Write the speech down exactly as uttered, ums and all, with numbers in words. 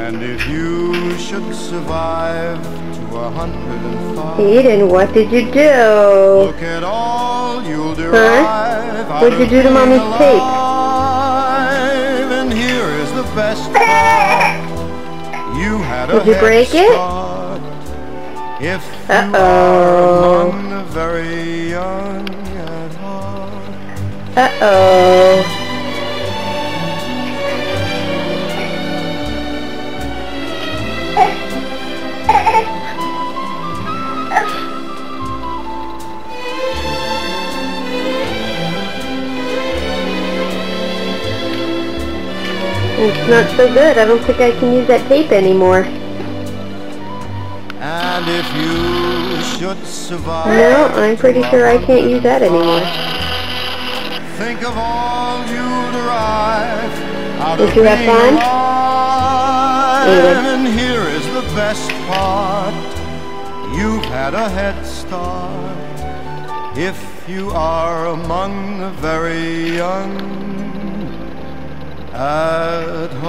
And if you should survive to a hundred and five, Aiden, what did you do? look at all you'll derive. Huh? What'd you do to Mommy's tape? And here is the best part. You had a Did you break it? start. If you Uh-oh. are among the very young at heart. Uh-oh. It's not so good. I don't think I can use that tape anymore. And if you should survive, No, I'm pretty sure I can't use that anymore. think of all you derive out Did of you have being fun? alive. Aiden. And here is the best part. You've had a head start. If you are among the very young at home.